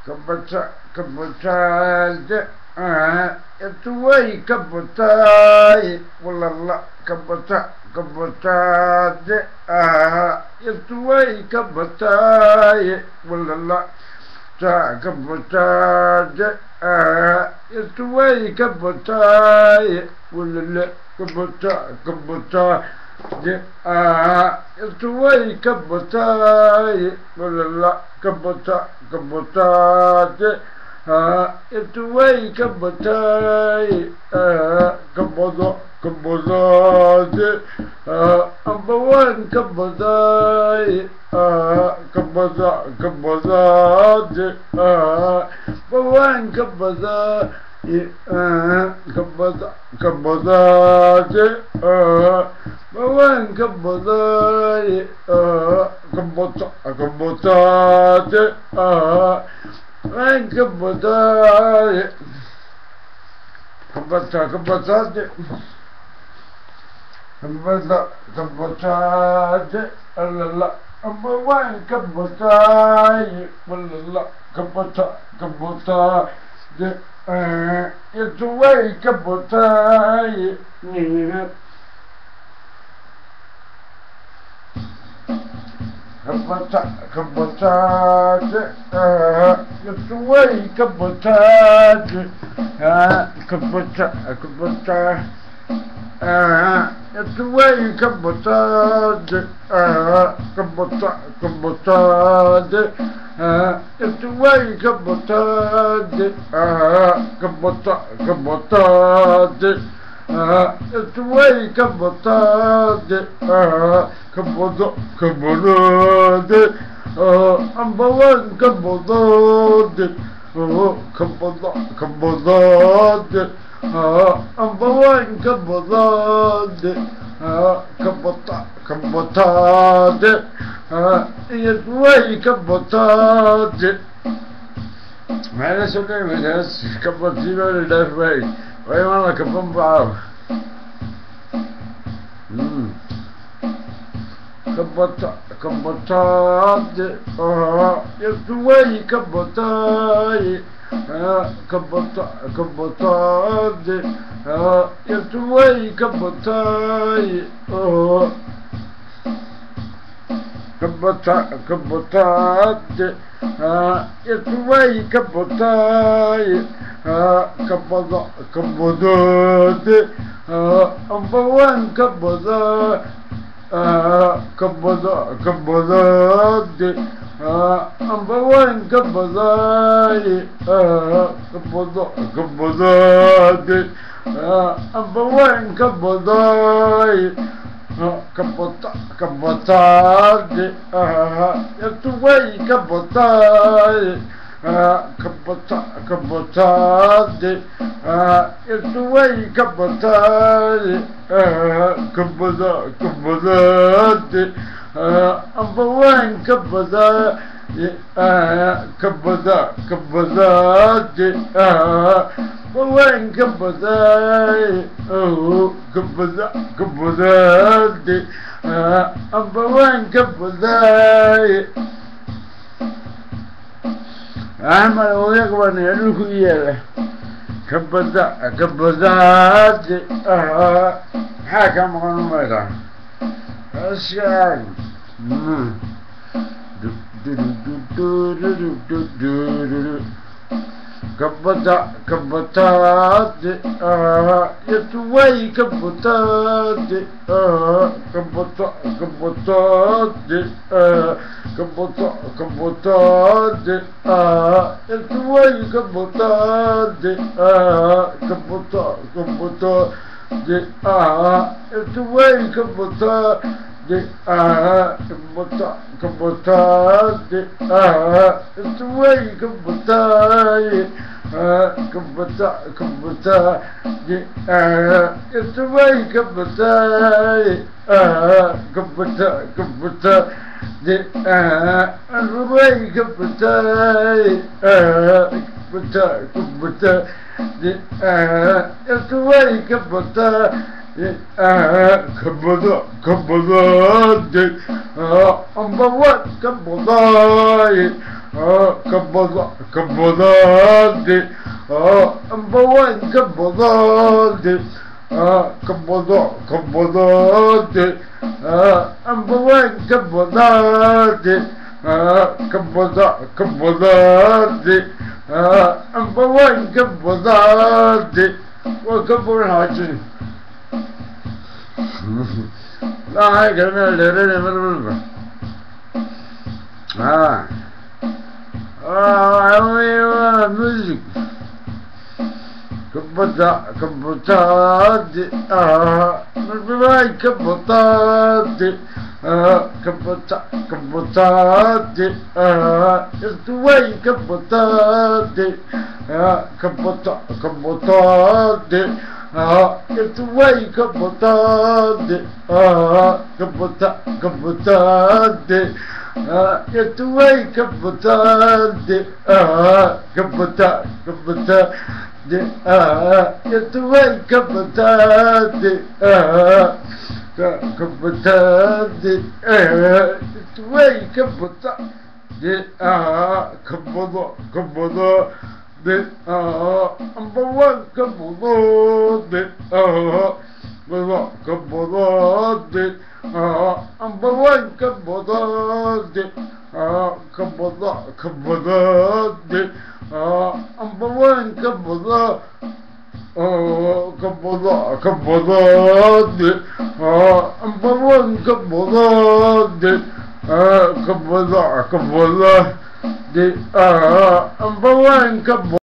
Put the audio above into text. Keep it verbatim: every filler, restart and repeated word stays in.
Kabata, kabata, ah, it's way kabata, walala, kabata, kabata, ah, it's way kabata, walala, ta kabata, ah, it's way kabata, walala, kabata, kabata, ah, it's way kabata, walala. Kabata, kabata, ah, it's way kabata, ah, kabata, kabata, ah, number one kabata, ah, kabata, kabata, ah, number one kabata, ah, kabata, kabata, ah, number one kabata, ah, kabata, kabata, ah, one kabata, kabata, kabata, kabata, kabata, alala, number one kabata, alala, kabata, kabata, uh, it's way kabata, yeah. Kabata, kabata, ah, it's way kabata, ah, kabata, kabata, ah, it's way kabata, ah, kabata, kabata, ah, it's way kabata, ah, kabata, kabata. Ah, it's way kabata, ah, kabata, kabata, ah, number one kabata, ah, kabata, kabata, ah, number one kabata, ah, kabata, kabata, ah, it's way kabata. Man, that's okay, man. That's kabata, that's way. Why you want like a bum bow? Hmm. Kabata, kabata, ah, it's the way kabata, ah, kabata, kabata, ah, it's the way kabata, ah, kabata, kabata, ah, it's the way kabata. Ah, kabada, kabada, ah, number one kabada, ah, kabada, kabada, ah, number one kabada, ah, kabada, kabada, ah, number one kabada, ah, kabata, kabata, ah, it's the way kabata. Ah, kabata, kabata, ah, it's the way kabata, ah, kabata, kabata, ah, number one kabata, ah, kabata, kabata, ah, number one kabata, oh, kabata, kabata, ah, number one kabata. أحمد ويقبل يلوك إياه كبدا كبدات حاكم غنوميرا أشياء كبدا كبدات يتوي كبدات كبدا كبدات kabota, kabota, ah, it's the way kabota, ah, kabota, kabota, ah, it's the way kabota, ah, kabota, kabota, ah, it's the way kabota, ah, kabota, kabota, ah, it's the way kabota, ah, kabota, kabota. The ah, and way kabata, ah, kabata, kabata, the ah, it's the way kabata, the ah, kabata, kabata, the ah, number one kabata, كبضة كبضة أمبوان كبضة كبضة كبضة أمبوان كبضة كبضة كبضة أمبوان كبضة وكبر حاجة لا هاي كلمة ليرة من آه آه أيوة ميوزك كبتا كبتات آه مربي كبتات آه كبتا كبتات آه استوي كبتات آه كبتا كبتات آه استوي كبتات آه كبتا كبتات آه يتوي كبتات آه كبتا كبتا آه يتوي كبتات آه كبتات آه يتوي كبتا آه كبضة كبضة آه أمبوان كبضة آه كبضة كبضة آه أمبوان كبضة آه كبضة كبضة آه أمبوان كبضة آه كبضة كبضة آه أمبوان كبضة آه كبضة كبضة آه أمبوان كبضة